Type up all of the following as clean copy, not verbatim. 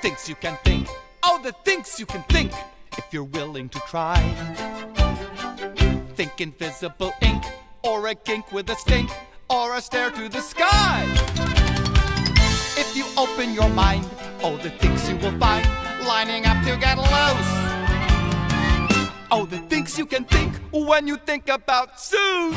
things you can think. Oh, the things you can think if you're willing to try. Think invisible ink, or a kink with a stink, or a stare to the sky. If you open your mind, oh, the things you will find lining up to get loose. Oh, the things you can think when you think about Zeus.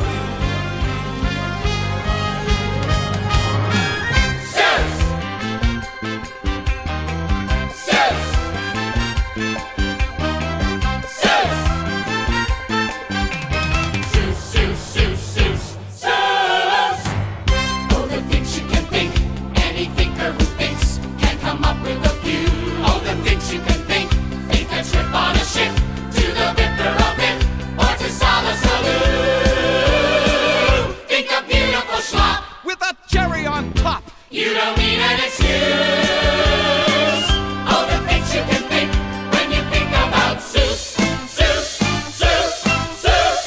You don't need an excuse. Oh, the things you can think when you think about Zeus. Zeus, Zeus, Zeus,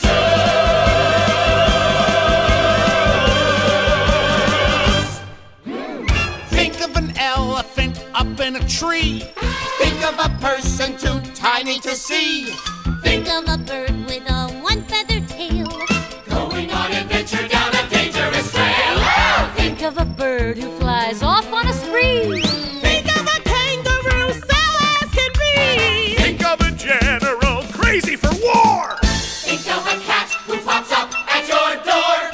Zeus. Think of an elephant up in a tree. Think of a person too tiny to see. Think of a bird with a one-feathered tail, Going on adventure down a dangerous trail. think of a bird who flies off on a spree. Think of a kangaroo so as can be. Think of a general crazy for war. Think of a cat who pops up at your door.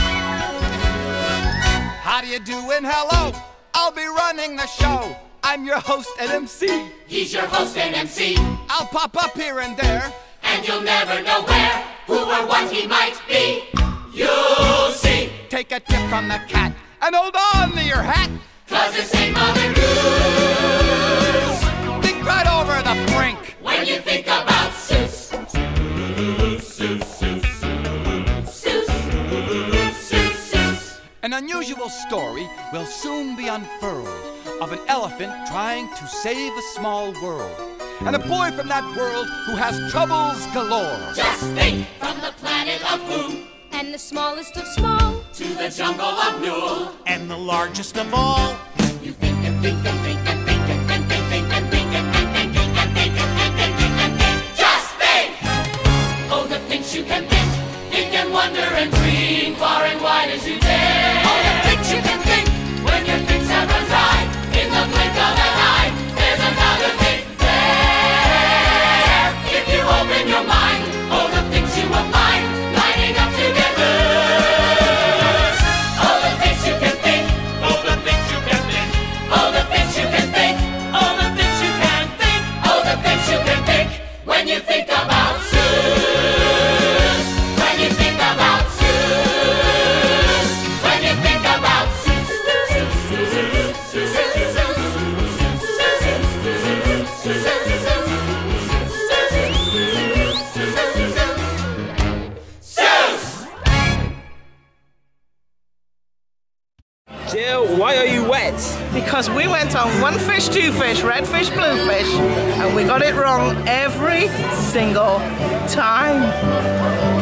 How do you do and hello? I'll be running the show. I'm your host and MC. He's your host and MC, I'll pop up here and there. and you'll never know where, who or what he might be. You'll see, Take a tip from the cat and hold on to your hat. 'cause this ain't Mother Goose. Think right over the brink. When you think about Zeus. Zeus, Zeus, Zeus, Zeus, Zeus, Zeus. An unusual story will soon be unfurled of an elephant trying to save a small world, and a boy from that world who has troubles galore. Just think, from the planet of Who And the smallest of small, to the jungle of Newell. And the largest of all. You think and think and think and think and think and think and think and think and think and think and think and think and think. Just think! Oh, the things you can think. Think and wonder and dream far and wide as you dare. Oh, the things you can think when your things have run dry. In the blink of an eye, there's another thing there. If you open your mind, oh, the things you will find lining up to get loose. Oh, the things you can think. Oh, the things you can think. Oh, the things you can think. Oh, the things you can think. Oh, the things you can think when you think about Zeus. When you think about Zeus. When you think about Zeus. Zeus! Jill, why are you wet? Because we went on one fish, two fish, red fish, blue fish, and we got it wrong every single time.